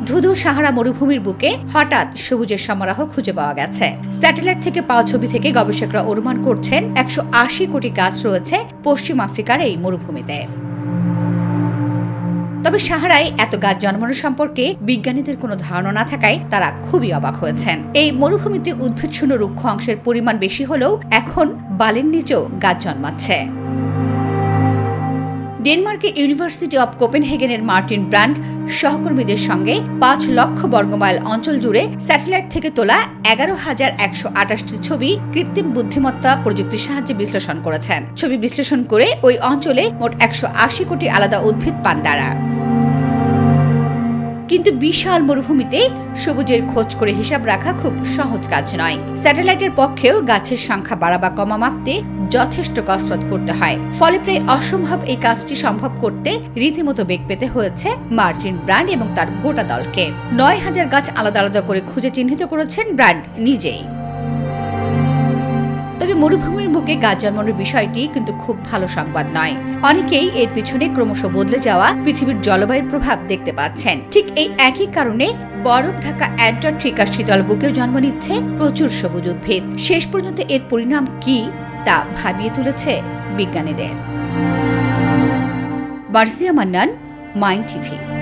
ধুধু সাহারা মরুভূমির বুকে হঠাৎ সবুজের সমারোহ খুঁজে পাওয়া গেছে। স্যাটেলাইট থেকে পাওয়া ছবি থেকে গবেষকরা অনুমান করছেন 180 কোটি গাছ রয়েছে পশ্চিম আফ্রিকার এই মরুভূমিতে। তবে সাহারায় এত গাছ জন্মানো সম্পর্কে বিজ্ঞানীদের কোনো ধারণা না থাকায় তারা খুবই অবাক হয়েছেন। এই মরুভূমিতে উদ্ভিদশূন্য রুক্ষ অংশের পরিমাণ বেশি হলেও এখন বালির নিচেও গাছ জন্মাচ্ছে। ডেনমার্কের ইউনিভার্সিটি অব কোপেনহেগেনের মার্টিন ব্র্যান্ড সহকর্মীদের সঙ্গে 5 লক্ষ বর্গমাইল অঞ্চল জুড়ে স্যাটেলাইট থেকে তোলা 11,128টি ছবি কৃত্রিম বুদ্ধিমত্তা প্রযুক্তির সাহায্যে বিশ্লেষণ করেছেন। ছবি বিশ্লেষণ করে ওই অঞ্চলে মোট 180 কোটি আলাদা উদ্ভিদ পান তারা। কিন্তু বিশাল মরুভূমিতে সবুজের খোঁজ করে হিসাব রাখা খুব সহজ কাজ নয়। স্যাটেলাইটের পক্ষেও গাছের সংখ্যা বাড়া বা কমা মাপতে যথেষ্ট কসরত করতে হয়। ফলে প্রায় অসম্ভব এই কাজটি সম্ভব করতে রীতিমতো বেগ পেতে হয়েছে মার্টিন ব্র্যান্ড এবং তার গোটা দলকে। 9,000 গাছ আলাদা আলাদা করে খুঁজে চিহ্নিত করেছেন ব্র্যান্ড নিজেই। তবে মরুভূমির বুকে গাছ জন্মানোর বিষয়টি কিন্তু খুব ভালো সংবাদ নয়। অনেকেই এর পিছনে ক্রমশ বদলে যাওয়া পৃথিবীর জলবায়ুর প্রভাব দেখতে পাচ্ছেন। ঠিক এই একই কারণে বরফ ঢাকা অ্যান্টার্কটিকার শীতল বুকেও জন্ম নিচ্ছে প্রচুর সবুজ উদ্ভিদ। শেষ পর্যন্ত এর পরিণাম কি তা ভাবিয়ে তুলেছে বিজ্ঞানীদের। Marzia Mannan, mind TV.